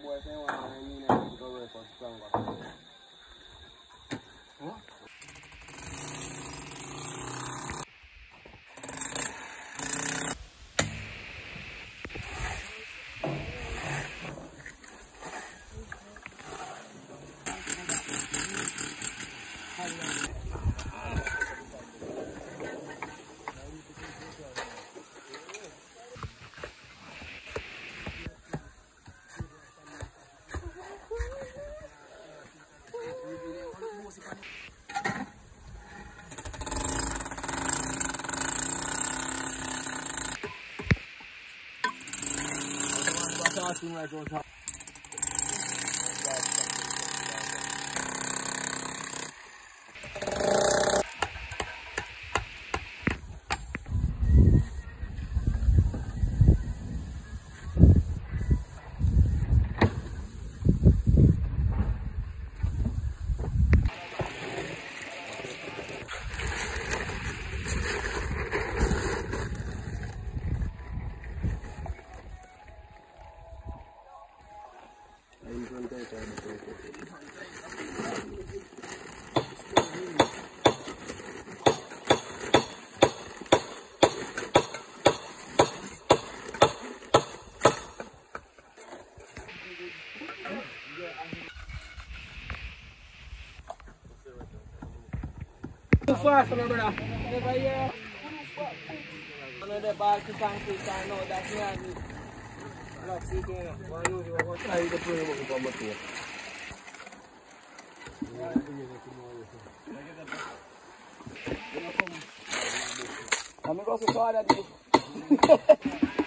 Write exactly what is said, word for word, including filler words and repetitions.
boy say one and you know go work for stronger. Huh? Right on top. Too far from my brother. Never hear. Another ball to concrete, I know that's not me. Not seeking enough. Why you do what? I need to put him up on my toe. I'm going to go so far that day.